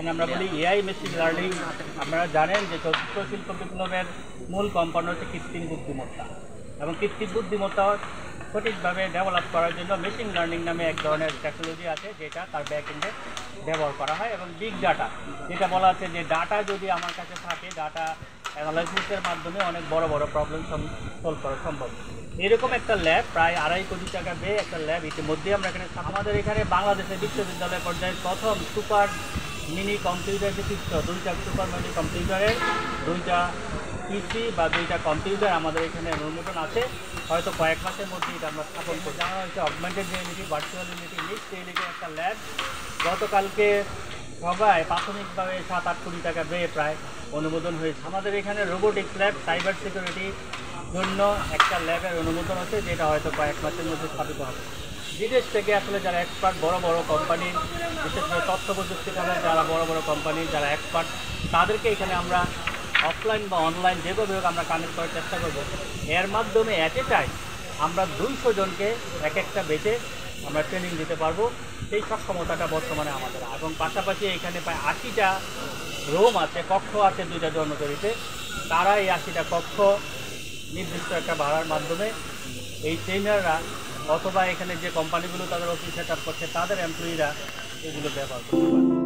এখানে আমরা বলি এআই মেশিন লার্নিং। আপনারা জানেন যে চতুর্থ শিল্প বিপ্লবের মূল কম্পোনেন্ট হচ্ছে কৃত্রিম বুদ্ধিমত্তা, এবং কৃত্রিম বুদ্ধিমত্তা সঠিকভাবে ডেভেলপ করার জন্য মেশিন লার্নিং নামে এক ধরনের টেকনোলজি আছে, যেটা তার ব্যাকএন্ডে ব্যবহার করা হয়। এবং বিগ ডাটা, যেটা বলা আছে যে ডাটা যদি আমার কাছে থাকে, ডাটা অ্যানালাইসিসের মাধ্যমে অনেক বড় বড় প্রবলেম সলভ করা সম্ভব। এরকম একটা ল্যাব, প্রায় 2.5 কোটি টাকা ব্যয়ে একটা ল্যাব ইতিমধ্যেই আমরা এখানে, আমাদের এখানে বাংলাদেশের বিশ্ববিদ্যালয় পর্যায়ে প্রথম সুপার মিনি কম্পিউটার যে চিত্র, 2টা সুপার মিনি কম্পিউটারের 2টা পিসি বা 2টা কম্পিউটার আমাদের এখানে অনুমোদন আছে। হয়তো কয়েক মাসের মধ্যে এটা আমরা স্থাপন করছি। জানা হচ্ছে augmented reality, virtual reality, mixed রিয়েলিটির একটা ল্যাব গতকালকে সবাই প্রাথমিকভাবে 7-8 কোটি টাকা ব্যয়ে প্রায় অনুমোদন হয়েছে। আমাদের এখানে রোবোটিক্স ল্যাব, সাইবার সিকিউরিটির জন্য একটা ল্যাবের অনুমোদন আছে, যেটা হয়তো কয়েক মাসের মধ্যে স্থাপিত হবে। বিদেশ থেকে আসলে যারা এক্সপার্ট, বড় বড় কোম্পানি, বিশেষ করে তথ্য প্রযুক্তি খাতে যারা বড় বড় কোম্পানি যারা এক্সপার্ট, তাদেরকে এখানে আমরা অফলাইন বা অনলাইন যেভাবে হোক আমরা কানেক্ট করার চেষ্টা করব। এর মাধ্যমে এট এ টাইম আমরা 200 জনকে এক একটা বেচে আমরা ট্রেনিং দিতে পারবো। সেই সক্ষমতাটা বর্তমানে আমাদের, এবং পাশাপাশি এখানে প্রায় 80টা রুম আছে, কক্ষ আছে 2টা জনতরিতে। তারা এই 80টা কক্ষ নির্দিষ্ট একটা ভাড়ার মাধ্যমে এই ট্রেনাররা অথবা এখানে যে কোম্পানিগুলো তাদের অফিস সেট আপ করছে তাদের এমপ্লয়িরা এগুলো ব্যবহার করতে পারে।